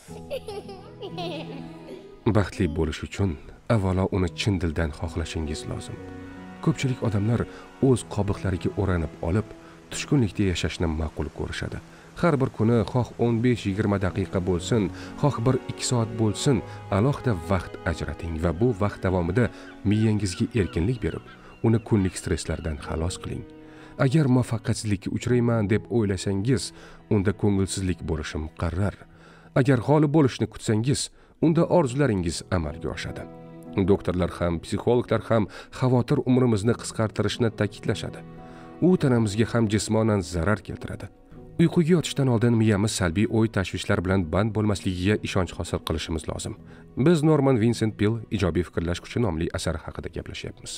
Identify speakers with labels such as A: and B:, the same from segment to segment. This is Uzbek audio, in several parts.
A: Baxtli bo'lish uchun avvalo uni chin dildan xohlashingiz lozim. Ko'pchilik odamlar o'z qobiqlariga o'ranib olib, tushkunlikda yashashni ma'qul ko'rishadi. Har bir kuni xoh 15-20 daqiqa bo'lsin, xoh 1-2 soat bo'lsin, alohida vaqt ajrating va bu vaqt davomida miyangizga erkinlik berib, uni kunlik stresslardan xalos qiling. Agar muvaffaqiyatsizlikka uchrayman deb o'ylasangiz, unda ko'ngilsizlik bo'lishi muqarrar. Agar g'olib bo'lishni kutsangiz, unda orzularingiz amalga oshadi. Doktorlar ham, psixologlar ham xavotir umrimizni qisqartirishni ta'kidlashadi. U tanamizga ham jismonan zarar keltiradi. Uyquga yotishdan oldin miyamiz salbiy o'y tashvishlar bilan band bo'lmasligiga ishonch hosil qilishimiz lozim. Biz Norman Vincent Peale ijobiy fikrlash kuchi nomli asari haqida gaplashyapmiz.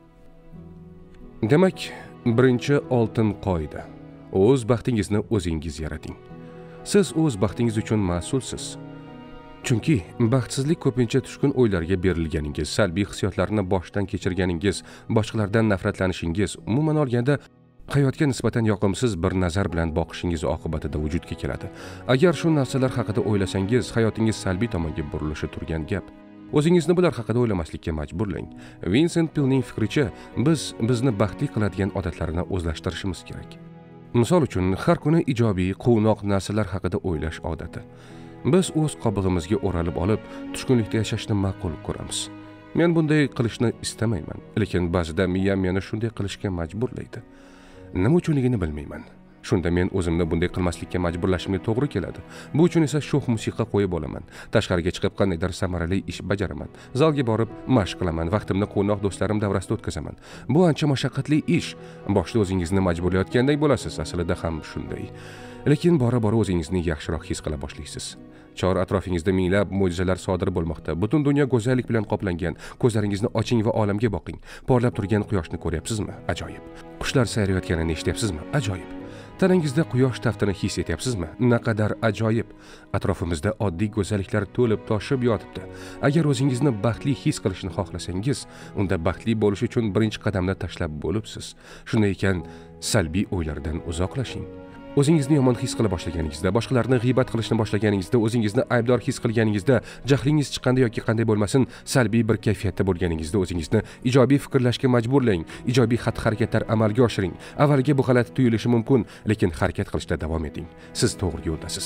A: Demak, birinchi oltin qoida: o'z baxtingizni o'zingiz yarating. Siz o'z baxtingiz uchun mas'ulsiz. Chunki baxtsizlik ko'pincha tushkun o'ylarga berilganingiz, salbiy hissiyotlarni boshdan kechirganingiz, boshqalardan nafratlanishingiz, umuman olganda hayotga nisbatan yoqimsiz bir nazar bilan boqishingiz oqibatida vujudga keladi. Agar shu narsalar haqida o'ylasangiz, hayotingiz salbiy tomonga burilishi turgan gap. O'zingizni bular haqida o'ylamaslikka majburlang. Vincent Peale'ning fikricha, bizni baxtli qiladigan odatlarni o'zlashtirishimiz kerak. Misol uchun, har kuni ijobiy, quvnoq narsalar haqida o'ylash odati. Biz o'z qobig'imizga o'ralib olib, tushkunlikda yashashni ma'qul ko'ramiz. Men bunday qilishni istamayman, lekin ba'zida miyam meni shunday qilishga majburlaydi. Nima uchunligini bilmayman. Shunda men o'zimni bunday qilmaslikka majburlashimga to'g'ri keladi. Bu uchun esa sho'x musiqa qo'yib olaman. Tashqariga chiqib qandaydir samarali ish bajaraman. Zalga borib mashq qilaman, vaqtimni quvnoq do'stlarim davrasida o'tkazaman. Bu ancha mashaqqatli ish. Boshda o'zingizni majburlayotgandek bo'lasiz, aslida ham shunday. Lekin bora-bora o'zingizni yaxshiroq his qila boshlaysiz. Chor atrofingizda minglab mo'jizalar sodir bo'lmoqda. Butun dunyo go'zallik bilan qoplangan. Ko'zlaringizni oching va olamga boqing. Porlab turgan quyoshni ko'ryapsizmi? Ajoyib. Qushlar sayrayotganini eshityapsizmi? Ajoyib. Tanangizda quyosh taftini his etyapsizmi? Naqadar ajoyib. Atrofimizda oddiy go'zalliklar to'lib toshib yotibdi. Agar o'zingizni baxtli his qilishni xohlasangiz, unda baxtli bo'lish uchun birinchi qadamni tashlab bo'libsiz. Shunday ekan, salbiy o'ylardan uzoqlashing. O'zingizni yomon his qila boshlaganingizda, boshqalarni g'iybat qilishni boshlaganingizda, o'zingizni aybdor his qilganingizda, jahlingiz chiqqanda yoki qanday bo'lmasin, salbiy bir kayfiyatda bo'lganingizda o'zingizni ijobiy fikrlashga majburlang, ijobiy xatti-harakatlar amalga oshiring. Avvaliga bu g'alati tuyulishi mumkin, lekin harakat qilishda davom eting. Siz to'g'ri yo'ldasiz.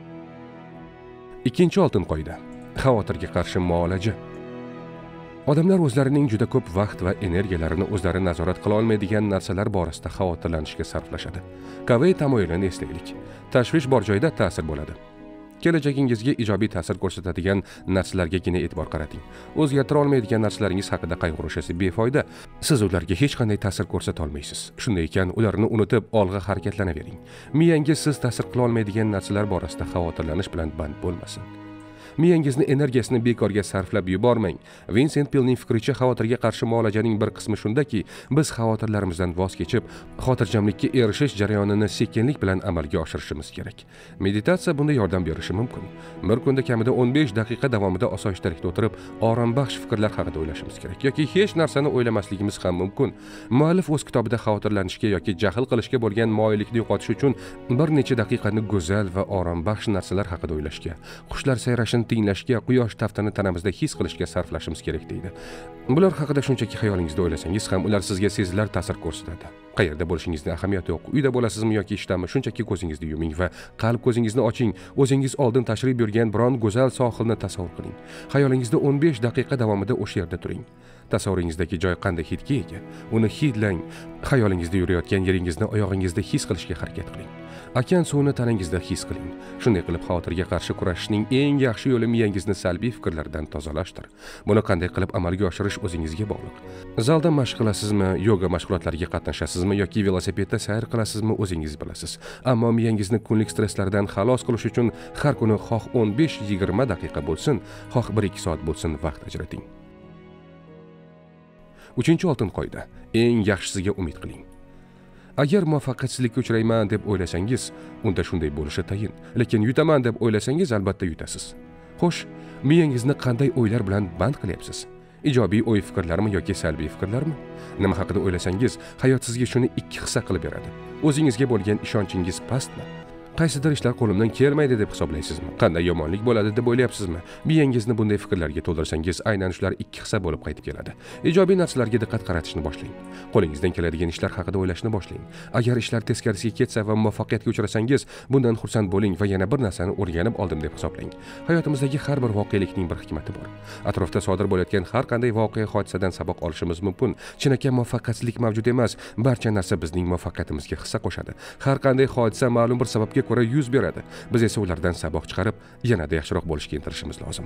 A: Ikkinchi oltin qoida: xavotirga qarshi muolaja. Odamlar o'zlarining juda ko'p vaqt va energiyalarini o'zlari nazorat qila olmaydigan narsalar borasida xavotirlanishga sarflashadi. Kavey tamoyilini eslaylik. Tashvish bor joyda ta'sir bo'ladi. Kelajagingizga ijobiy ta'sir ko'rsatadigan narsalargagina e'tibor qarating. O'zgartira olmaydigan narsalaringiz haqida qayg'urish esa befoyda. Siz ularga hech qanday ta'sir ko'rsata olmaysiz. Shunday ekan, ularni unutib, olg'a harakatlanavering. Miyangiz siz ta'sir qila olmaydigan narsalar borasida xavotirlanish bilan band bo'lmasin. Miyangizni energiyasini bekorga sarflab yubormang. Vincent Peale'ning fikricha, xavotirga qarshi muolajaning bir qismi shundaki, biz xavotirlarimizdan voz kechib, xotirjamlikka erishish jarayonini sekinlik bilan amalga oshirishimiz kerak. Meditatsiya bunda yordam berishi mumkin. Bir kunda kamida 15 daqiqa davomida osoyishtalikda o'tirib, orombaxsh fikrlar haqida o'ylashimiz kerak yoki hech narsani o'ylamasligimiz ham mumkin. Muallif o'z kitobida xavotirlanishga yoki jahl qilishga bo'lgan moyillikni yo'qotish uchun bir necha daqiqani go'zal va orombaxsh narsalar haqida o'ylashga, qushlar sayrashini tinglashga, quyosh taftini tanamizda his qilishga sarflashimiz kerak deydi. Bular haqida shunchaki xayolingizda o'ylasangiz ham ular sizga sezilar ta'sir ko'rsatadi. Qayerda bo'lishingizni ahamiyati yo'q. Uyda bo'lasizmi yoki ishdami, shunchaki ko'zingizni yuming va qalb ko'zingizni oching. O'zingiz oldin tashrif buyurgan biron go'zal sohilni tasavvur qiling. Xayolingizda 15 daqiqa davomida o'sha yerda turing. Tasavvuringizdagi joy qanday hidga ega? Uni hidlang. Xayolingizda yurayotgan yeringizni oyog'ingizda his qilishga harakat qiling. Okean suvini tanangizda his qiling. Shunday qilib xavotirga qarshi kurashishning eng yaxshi yo'li miyangizni salbiy fikrlardan tozalashdir. Buni qanday qilib amalga oshirish o'zingizga bog'liq. Zalda mashq qilasizmi, yoga mashg'ulotlariga qatnashasizmi yoki velosipedda sayr qilasizmi, o'zingiz bilasiz. Ammo miyangizni kunlik stresslardan xalos qilish uchun har kuni xoh 15-20 daqiqa bo'lsin, xoh 1-2 soat bo'lsin vaqt ajrating. Uchinchi oltin qoida: eng yaxshisiga umid qiling. Agar muvaffaqiyatsizlikka uchrayman deb o'ylasangiz, unda shunday bo'lishi tayin. Lekin yutaman deb o'ylasangiz, albatta yutasiz. Xo'sh, miyangizni qanday o'ylar bilan band qilyapsiz? Ijobiy o'y fikrlarmi yoki salbiy fikrlarmi? Nima haqida o'ylasangiz, hayot sizga shuni ikki hissa qilib beradi. O'zingizga bo'lgan ishonchingiz pastmi? Qaysidir ishlar qo'limdan kelmaydi deb hisoblaysizmi? Qanday yomonlik bo'ladi deb o'ylayapsizmi? Miyangizni bunday fikrlarga to'ldirsangiz, aynan shular ikki hissa bo'lib qaytib keladi. Ijobiy narsalarga diqqat qaratishni boshlang. Qo'lingizdan keladigan ishlar haqida o'ylashni boshlang. Agar ishlar teskarisiga ketsa va muvaffaqiyatga uchrasangiz, bundan xursand bo'ling va yana bir narsani o'rganib oldim deb hisoblang. Hayotimizdagi har bir voqelikning bir hikmati bor. Atrofda sodir bo'layotgan har qanday voqea hodisadan saboq olishimiz mumkin. Chinakam muvaffaqiyatsizlik mavjud emas, barcha narsa bizning muvaffaqiyatimizga hissa qo'shadi. Har qanday hodisa ma'lum bir sababga ko'ra yuz beradi. Biz esa ulardan saboq chiqarib, yanada yaxshiroq bo'lishga intilishimiz lozim.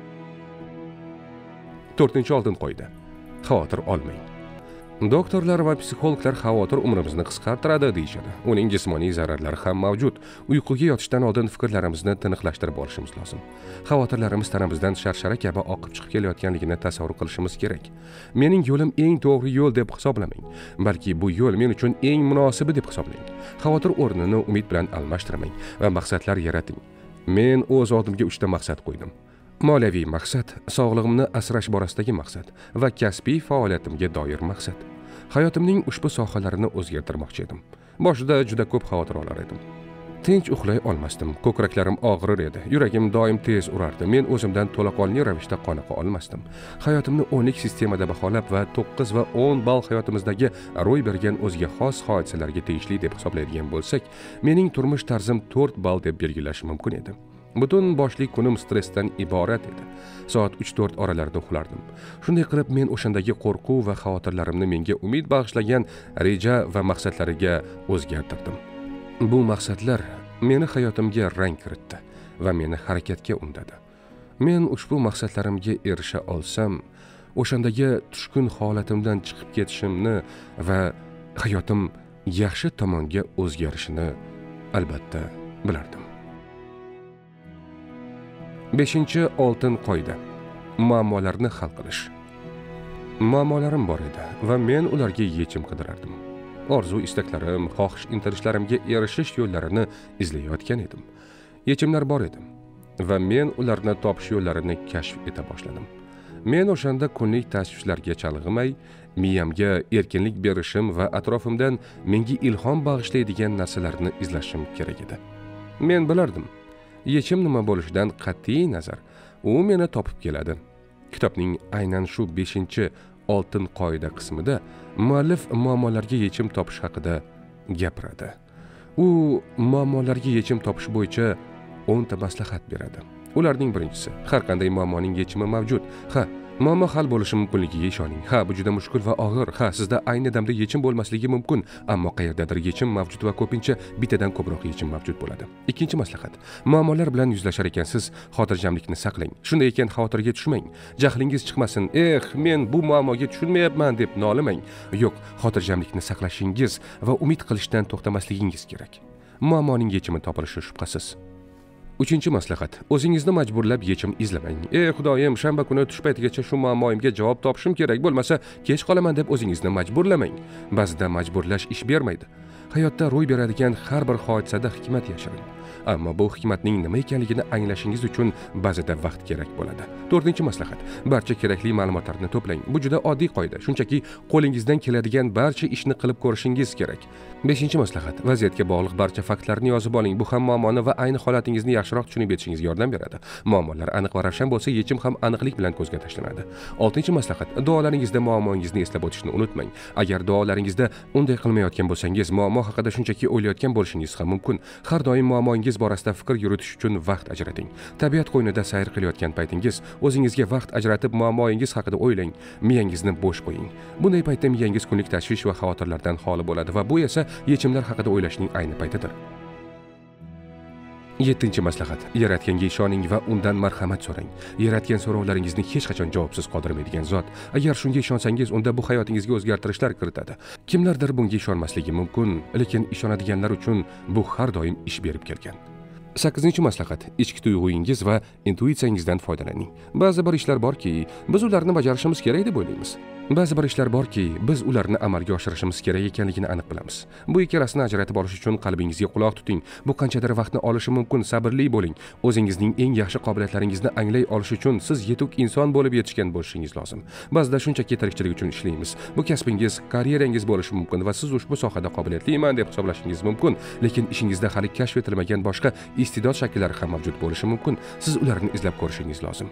A: 4-oltin qoida. Xavotir olmang. Doktorlar va psixologlar xavotir umrimizni qisqartiradi deyishadi. Uning jismoniy zararlari ham mavjud. Uyquga yotishdan oldin fikrlarimizni tiniqlashtirib olishimiz lozim. Xavotirlarimiz tanamizdan sharshara kabi oqib chiqib kelayotganligini tasavvur qilishimiz kerak. Mening yo'lim eng to'g'ri yo'l deb hisoblamang, balki bu yo'l men uchun eng munosibi deb hisoblang. Xavotir o'rnini umid bilan almashtirmang va maqsadlar yarating. Men o'z oldimga 3 ta maqsad qo'ydim. Moliyaviy maqsad, sog'lig'imni asrash borasidagi maqsad va kasbiy faoliyatimga doir maqsad. Hayotimning ushbu sohalarini o'zgartirmoqchi edim. Boshida juda ko'p xavotir olar edim. Tinch uxlay olmasdim, ko'kraklarim og'rir edi, yuragim doim tez urardi. Men o'zimdan to'laqonli ravishda qoniqa olmasdim. Hayotimni 10lik sistemada baholab va 9 va 10 ball hayotimizdagi ro'y bergan o'ziga xos hodisalarga tegishli deb hisoblaydigan bo'lsak, mening turmush tarzim 4 ball deb belgilash mumkin edi. Butun boshli kunim stressdan iborat edi. Soat 3-4 oralarida uxlardim. Shunday qilib men o'shandagi qo'rquv va xavotirlarimni menga umid bag'ishlagan reja va maqsadlariga o'zgartirdim. Bu maqsadlar meni hayotimga rang kiritdi va meni harakatga undadi. Men ushbu maqsadlarimga erisha olsam, o'shandagi tushkun holatimdan chiqib ketishimni va hayotim yaxshi tomonga o'zgarishini albatta bilardim. 5-oltin qoida. Muammolarni hal qilish. Muammolarim bor edi va men ularga yechim qidirardim. Orzu istaklarim, xohish intilishlarimga erishish yo'llarini izlayotgan edim. Yechimlar bor edi va men ularni topish yo'llarini kashf eta boshladim. Men o'shanda kunlik tashvishlarga chalg'imay, miyamga erkinlik berishim va atrofimdan menga ilhom bag'ishlaydigan narsalarni izlashim kerak edi. Men bilardim, yechim nima bo'lishidan qat'iy nazar, u meni topib keladi. Kitobning aynan shu 5-oltin qoida qismida muallif muammolarga yechim topish haqida gapiradi. U muammolarga yechim topish bo'yicha 10 ta maslahat beradi. Ularning birinchisi, har qanday muammoning yechimi mavjud. Muammo hal bo'lishi mumkinligiga ishoning. Bu juda mushkul va og'ir. Sizda ayni damda yechim bo'lmasligi mumkin, ammo qayerdadir yechim mavjud va ko'pincha bittadan ko'proq yechim mavjud bo'ladi. Ikkinchi maslahat. Muammolar bilan yuzlashar ekansiz, xotirjamlikni saqlang. Shunday ekan xavotirga tushmang. Jahlingiz chiqmasin. Men bu muammoga tushunmayapman deb nolimang. Yo'q, xotirjamlikni saqlashingiz va umid qilishdan to'xtamasligingiz kerak. Muammoning yechimi topilishi shubhasiz. 3-maslahat. O'zingizni majburlab yechim izlamang. Xudoyim, shanba kuni tush paytigacha shu muammoimga javob topishim kerak, bo'lmasa kech qolaman deb o'zingizni majburlamang. Ba'zida majburlash ish bermaydi. Hayotda ro'y beradigan har bir hodisada hikmat yashirin. Ammo bu hikmatning nima ekanligini anglashingiz uchun ba'zida vaqt kerak bo'ladi. 4-maslahat. Barcha kerakli ma'lumotlarni to'plang. Bu juda oddiy qoida. Shunchaki qo'lingizdan keladigan barcha ishni qilib ko'rishingiz kerak. 5-maslahat. Vaziyatga bog'liq barcha faktlarni yozib oling. Bu ham muammoni va ayni holatingizni yaxshiroq tushunib yetishingizga yordam beradi. Muammolar aniq va ravshan bo'lsa, yechim ham aniqlik bilan ko'zga tashlanadi. 6-maslahat. Duolaringizda muammongizni eslab o'tishni unutmang. Agar duolaringizda unday qilmayotgan bo'lsangiz, muammo haqida shunchaki o'ylayotgan bo'lishingiz ham mumkin. Har doim muammongiz borasida fikr yuritish uchun vaqt ajrating. Tabiat qo'ynida sayr qilayotgan paytingiz o'zingizga vaqt ajratib muammongiz haqida o'ylang. Miyangizni bo'sh qo'ying. Bunday paytda miyangiz kunlik tashvish va xavotirlardan xoli bo'ladi va bu esa yechimlar haqida o'ylashning ayni paytidir. 7-maslahat. Yaratganga ishoning va undan marhamat so'rang. Yaratgan so'rovlaringizni hech qachon javobsiz qoldirmaydigan zot. Agar shunga ishonsangiz, unda bu hayotingizga o'zgartirishlar kiritadi. Kimlardir bunga ishonmasligi mumkin, lekin ishonadiganlar uchun bu har doim ish berib kelgan. 8-maslahat. Ichki tuyg'ungiz va intuitsiyangizdan foydalaning. Ba'zi bir ishlar borki, biz ularni bajarishimiz kerak deb o'ylaymiz. Ba'zi bir ishlar borki, biz ularni amalga oshirishimiz kerak ekanligini aniq bilamiz. Bu ikkalasini ajratib olish uchun qalbingizga quloq tuting. Bu qanchadir vaqtni olishi mumkin, sabrli bo'ling. O'zingizning eng yaxshi qobiliyatlaringizni anglay olish uchun siz yetuk inson bo'lib yetishgan bo'lishingiz lozim. Ba'zida shunchaki tirikchilik uchun ishlaymiz. Bu kasbingiz, karyerangiz bo'lishi mumkin va siz ushbu sohada qobiliyatliman deb hisoblashingiz mumkin, lekin ishingizda hali kashf etilmagan boshqa iste'dod shakllari ham mavjud bo'lishi mumkin. Siz ularni izlab ko'rishingiz lozim.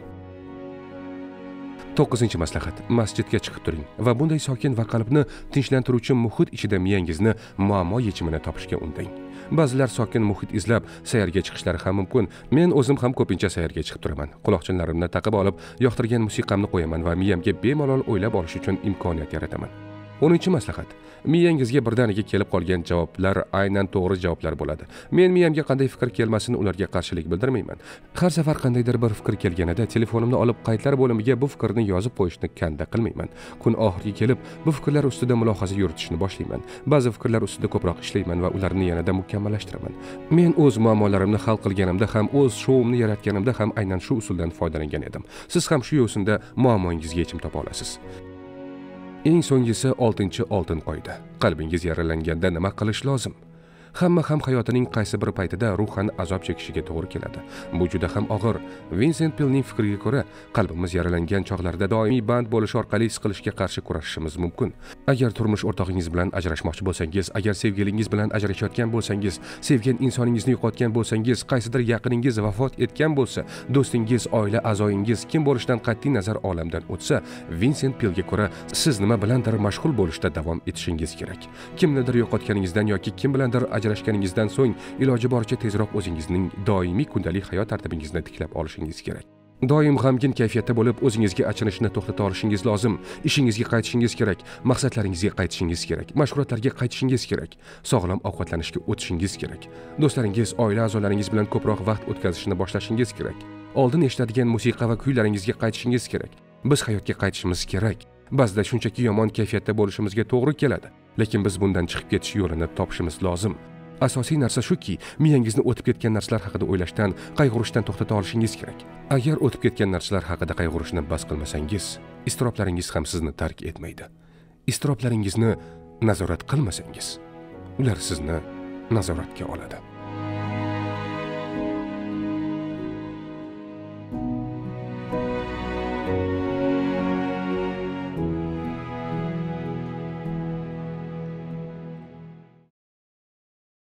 A: 9-maslahat. Masjidga chiqib turing va bunday sokin va qalbni tinchlantiruvchi muhit ichida miyangizni muammo yechimini topishga undang. Ba'zilar sokin muhit izlab sayrga chiqishlari ham mumkin. Men o'zim ham ko'pincha sayrga chiqib turaman. Quloqchinlarimni taqib olib, yoqtirgan musiqamni qo'yaman va miyamga bemalol o'ylab olish uchun imkoniyat yarataman. 10-maslahat. Miyangizga birdaniga kelib qolgan javoblar aynan to'g'ri javoblar bo'ladi. Men miyamga qanday fikr kelmasin, ularga qarshilik bildirmayman. Har safar qandaydir bir fikr kelganida telefonimni olib qaydlar bo'limiga bu fikrni yozib qo'yishni kanda qilmayman. Kun oxiriga kelib bu fikrlar ustida mulohaza yuritishni boshlayman. Ba'zi fikrlar ustida ko'proq ishlayman va ularni yanada mukammallashtiraman. Men o'z muammolarimni hal qilganimda ham, o'z showimni yaratganimda ham aynan shu usuldan foydalangan edim. Siz ham shu yo'sinda muammongizga yechim topa olasiz. Eng so'nggisi 6-oltin qoida. Qalbingiz yaralanganda nima qilish lozim? Hamma ham hayotining qaysi bir paytida ruhan azob chekishiga to'g'ri keladi. Bu juda ham og'ir. Vinsent Pillning fikriga ko'ra, qalbimiz yaralangan chog'larda doimiy band bo'lish orqali siqilishga qarshi kurashishimiz mumkin. Agar turmush o'rtog'ingiz bilan ajrashmoqchi bo'lsangiz, agar sevgilingiz bilan ajrashayotgan bo'lsangiz, sevgan insoningizni yo'qotgan bo'lsangiz, qaysidir yaqiningiz vafot etgan bo'lsa, do'stingiz, oila a'zoyingiz kim bo'lishidan qat'iy nazar olamdan o'tsa, Vinsent Pillga ko'ra, siz nima bilandir mashg'ul bo'lishda davom etishingiz kerak. Kimnidir yo'qotganingizdan yoki kim bilandir ajrashganingizdan so'ng iloji boricha tezroq o'zingizning doimiy kundalik hayot tartibingizni tiklab olishingiz kerak. Doim g'amgin kayfiyatda bo'lib, o'zingizga achinishni to'xtata olishingiz lozim. Ishingizga qaytishingiz kerak, maqsadlaringizga qaytishingiz kerak, mashg'ulotlarga qaytishingiz kerak, sog'lom ovqatlanishga o'tishingiz kerak. Do'stlaringiz, oila a'zolaringiz bilan ko'proq vaqt o'tkazishni boshlashingiz kerak. Oldin eshitadigan musiqa va kuylaringizga qaytishingiz kerak. Biz hayotga qaytishimiz kerak. Ba'zida shunchaki yomon kayfiyatda bo'lishimizga to'g'ri keladi, lekin biz bundan chiqib ketish yo'lini topishimiz lozim. Asosiy narsa shuki, miyangizni o'tib ketgan narsalar haqida o'ylashdan, qayg'urishdan to'xtata olishingiz kerak. Agar o'tib ketgan narsalar haqida qayg'urishni bas qilmasangiz, iztiroblaringiz ham sizni tark etmaydi. Iztiroblaringizni nazorat qilmasangiz, ular sizni nazoratga oladi.